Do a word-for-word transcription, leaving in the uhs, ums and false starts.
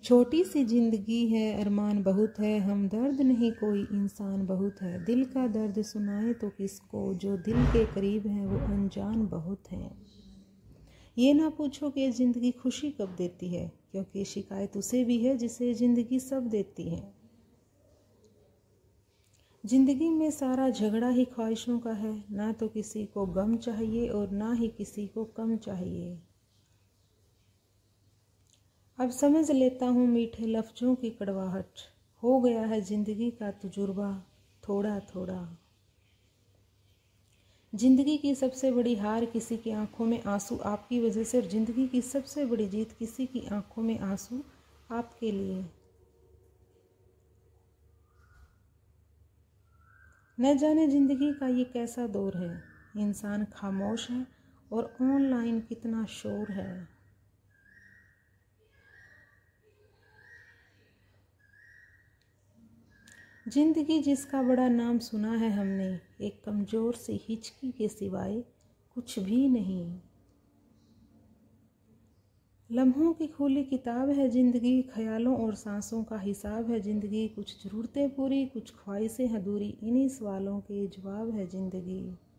छोटी सी जिंदगी है, अरमान बहुत है, हम दर्द नहीं कोई इंसान बहुत है। दिल का दर्द सुनाए तो किसको, जो दिल के करीब है वो अनजान बहुत हैं। ये ना पूछो कि ज़िंदगी खुशी कब देती है, क्योंकि शिकायत उसे भी है जिसे ज़िंदगी सब देती है। ज़िंदगी में सारा झगड़ा ही ख्वाहिशों का है, ना तो किसी को गम चाहिए और ना ही किसी को कम चाहिए। अब समझ लेता हूँ मीठे लफ्ज़ों की कड़वाहट, हो गया है ज़िंदगी का तजुर्बा थोड़ा थोड़ा। ज़िंदगी की सबसे बड़ी हार किसी की आंखों में आंसू आपकी वजह से, और ज़िंदगी की सबसे बड़ी जीत किसी की आंखों में आंसू आपके लिए। न जाने ज़िंदगी का ये कैसा दौर है, इंसान खामोश है और ऑनलाइन कितना शोर है। जिंदगी जिसका बड़ा नाम सुना है हमने, एक कमज़ोर सी हिचकी के सिवाय कुछ भी नहीं। लम्हों की खुली किताब है ज़िंदगी, ख्यालों और सांसों का हिसाब है ज़िंदगी। कुछ ज़रूरतें पूरी, कुछ ख्वाहिशें अधूरी, इन्हीं सवालों के जवाब है ज़िंदगी।